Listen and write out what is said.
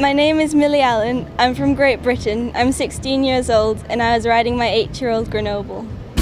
My name is Millie Allen. I'm from Great Britain. I'm 16 years old and I was riding my 8-year-old Grenoble.